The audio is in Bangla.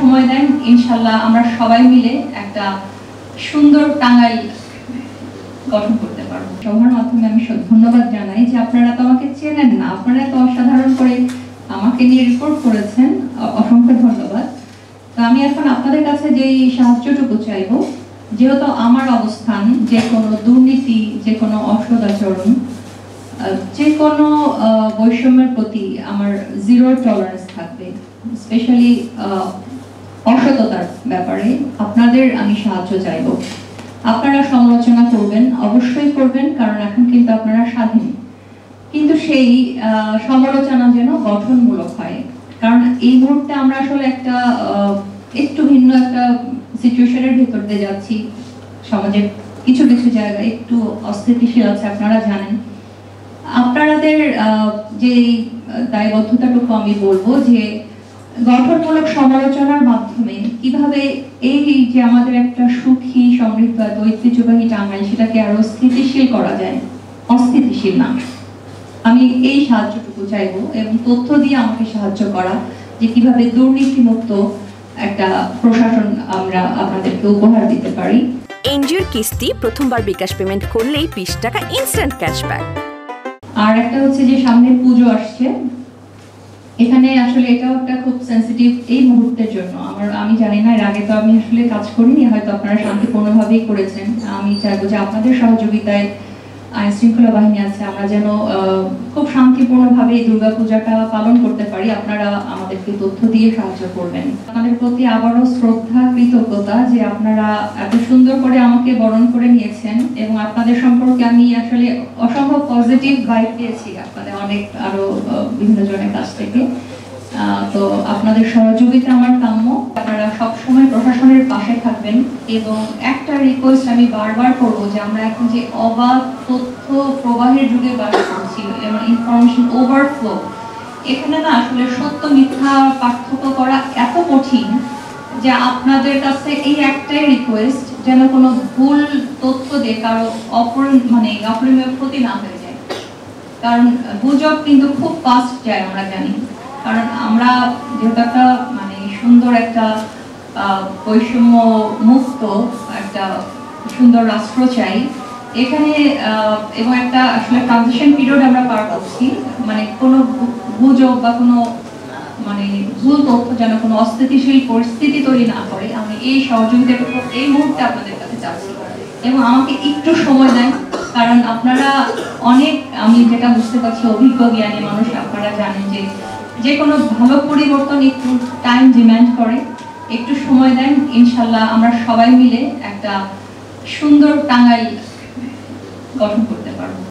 সময় দেন ইনশাআল্লাহ আমরা সবাই মিলে একটা সুন্দর টাঙ্গাইল গঠন করতে পারবো। সবার মাধ্যমে আমি ধন্যবাদ জানাই যে আপনারা তো আমাকে চেনেন না, আপনারা তো অসাধারণ করে আমাকে নিয়ে রিপোর্ট করেছেন, অসংখ্য ধন্যবাদ। তো আমি এখন আপনাদের কাছে যেই সাহায্যটুকু চাইবো, যেহেতু আমার অবস্থান যে কোনো দুর্নীতি, যে কোনো অসদাচরণ, যে কোনো বৈষম্যের প্রতি আমার জিরো টলারেন্স থাকবে, স্পেশালি অসততার ব্যাপারে আপনাদের আমি সাহায্য চাইব। আপনারা সমালোচনা করবেন, অবশ্যই করবেন, কারণ এখন কিন্তু আপনারা স্বাধীন, কিন্তু সেই সমালোচনা যেন গঠনমূলক হয়। কারণ এই মুহূর্তে আমরা আসলে একটা একটু ভিন্ন একটা সিচুয়েশনের ভিতর দিয়ে যাচ্ছি। সমাজের কিছু কিছু জায়গায় একটু অস্থিতিশীল আছে, আপনারা জানেন। আপনাদের যে দায়বদ্ধতাটুকু আমি বলবো যে গঠনমূলক সমালোচনার মাধ্যমে কিভাবে এই যে আমাদের একটা সুখী সমৃদ্ধ ঐতিহ্যবাহী টাঙ্গাইল সেটাকে আরো স্থিতিশীল করা যায়, অস্থিতিশীল না। আমি এই সাহায্যটুকু চাইবো এবং তথ্য দিয়ে আমাকে সাহায্য করা যে কিভাবে দুর্নীতিমুক্ত একটা প্রশাসন আমরা আপনাদেরকে উপহার দিতে পারি। এনজিওর কিস্তি প্রথমবার বিকাশ পেমেন্ট করলেই 20 টাকা ইনস্ট্যান্ট ক্যাশব্যাক। আর একটা হচ্ছে যে সামনে পুজো আসছে, এখানে আসলে এটাও একটা খুব সেন্সিটিভ এই মুহূর্তের জন্য। আমি জানি না, এর আগে তো আমি আসলে কাজ করিনি, হয়তো আপনারা শান্তিপূর্ণভাবেই করেছেন। আমি চাইবো যে আপনাদের সহযোগিতায় আইন শৃঙ্খলা বাহিনী আছে, আমরা যেন খুব শান্তিপূর্ণভাবে এই দুর্গাপূজাটা পালন করতে পারি। আপনারা আমাদেরকে তথ্য দিয়ে সাহায্য করবেন। আপনাদের প্রতি আবারও শ্রদ্ধা, কৃতজ্ঞতা যে আপনারা এত সুন্দর করে আমাকে বরণ করে নিয়েছেন এবং আপনাদের সম্পর্কে আমি আসলে অসম্ভব পজিটিভ ভাইব পেয়েছি আপনাদের অনেক আরো বিভিন্ন জনের কাছ থেকে। তো আপনাদের সহযোগিতা আমার কাম্য। আপনারা সবসময় প্রশাসনের পাশে থাকবেন এবং একটা রিকোয়েস্ট আমি বারবার করব যে আমরা এখন যে অবাধ তথ্য প্রবাহের যুগে বাস করছি এবং ইনফরমেশন ওভারফ্লো, এখানে না আসলে সত্য মিথ্যা পার্থক্য করা এত কঠিন যে আপনাদের কাছে এই একটাই রিকোয়েস্ট যেন কোনো ভুল তথ্য দিয়ে কারো অপরিমেয় ক্ষতি না হয়ে যায়। কারণ গুজব কিন্তু খুব ফাস্ট যায়, আমরা জানি। কারণ আমরা যেহেতু একটা সুন্দর একটা বৈষম্য মুক্ত একটা সুন্দর রাষ্ট্র চাই এখানে, এবং একটা আসলে ট্রানজিশন পিরিয়ড আমরা পার করছি, কোনো গুজব বা কোনো ভুল তথ্য যেন কোনো অস্থিতিশীল পরিস্থিতি তৈরি না করে। আমি এই সহযোগিতাটুকু এই মুহূর্তে আপনাদের কাছে চাচ্ছি এবং আমাকে একটু সময় দেন, কারণ আপনারা অনেক, আমি যেটা বুঝতে পারছি, অভিজ্ঞ জ্ঞানী মানুষ। আপনারা জানেন যে কোনো ভালো পরিবর্তন একটু টাইম ডিমান্ড করে। একটু সময় দেন, ইনশাআল্লাহ আমরা সবাই মিলে একটা সুন্দর টাঙ্গাইল গঠন করতে পারবো।